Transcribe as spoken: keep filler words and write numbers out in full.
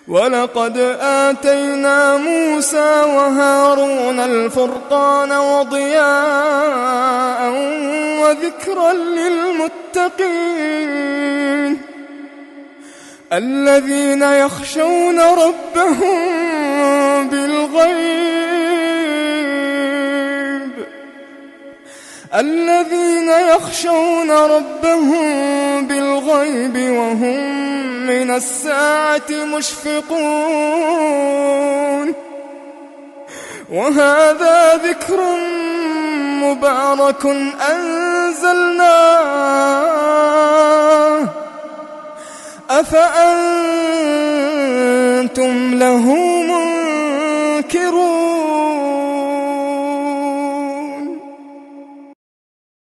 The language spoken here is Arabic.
ولقد آتينا موسى وهارون الفرقان وضياء وذكرا للمتقين الذين يخشون ربهم بالغيب الذين يخشون ربهم بالغيب وهم من الساعة مشفقون وهذا ذكر مبارك أنزلناه أفأنتم له